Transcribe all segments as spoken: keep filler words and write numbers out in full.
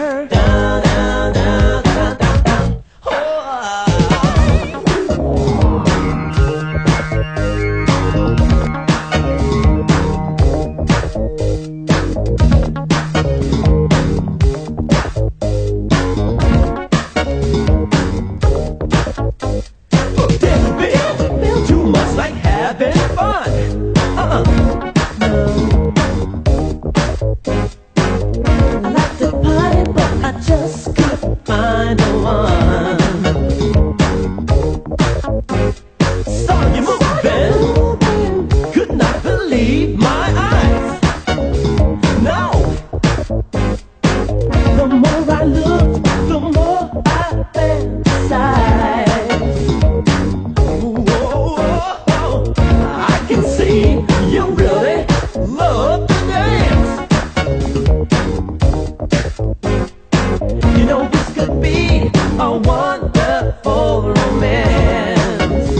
her. Down, down, down, down, down, down. Oh. Too much like having fun. Uh-uh. No. I like to party, but I just couldn't find the one. Saw you moving, could not believe my eyes. No. The more I looked, the more I fantasized. I can see you really love to dance. You know this could be a wonderful romance.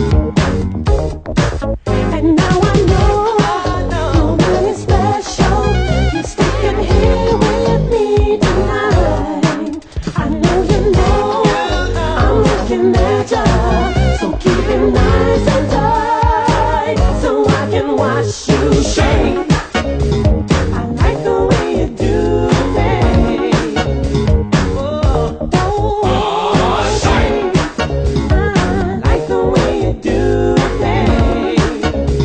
And now I know, I know you're really special. You're sticking here with me tonight. I know you know, I'm looking at you, so keep it nice and tight, so I can watch you shake. I like the way you do, babe. Oh, oh, shake. I like the way you do, babe.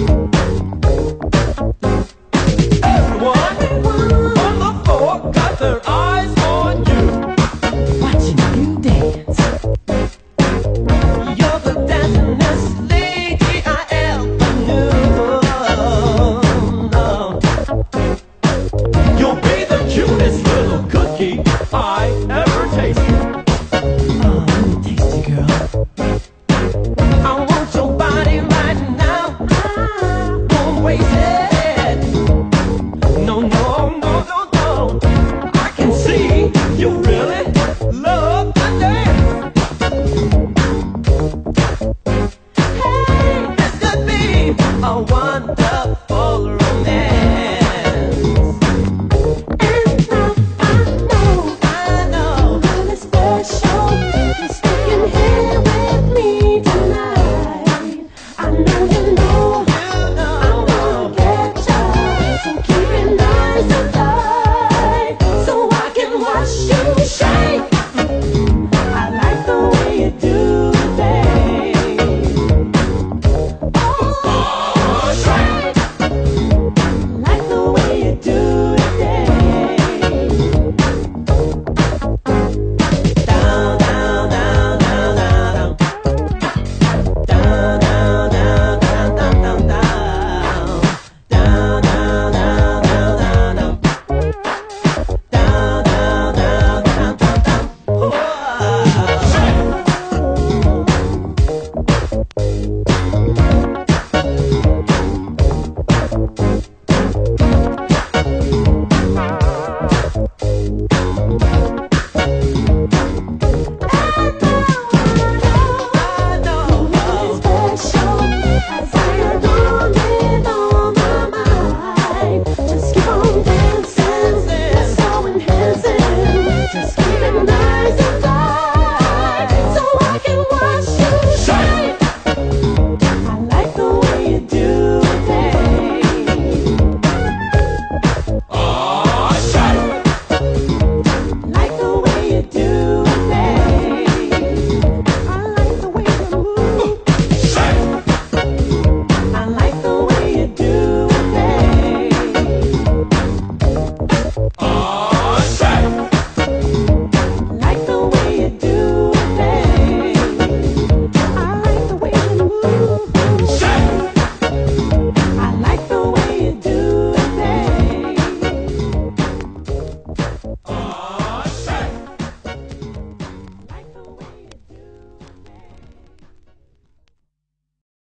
Everyone on the floor got their eyes on you, watching you dance. You're the dancingest lady I ever knew. No. You'll be the cutest little cookie I ever tasted. Oh, let me taste you, girl. I want your body right now. I won't waste it. No, no, no, no, no. I can see you really love to dance. Hey, this could be a wonderful romance. And now I know, I know, really special. You're sticking here with me tonight. I know you know, you know I'm gonna get you, so keep it nice and tight, so I can watch you shake. I like the way you do.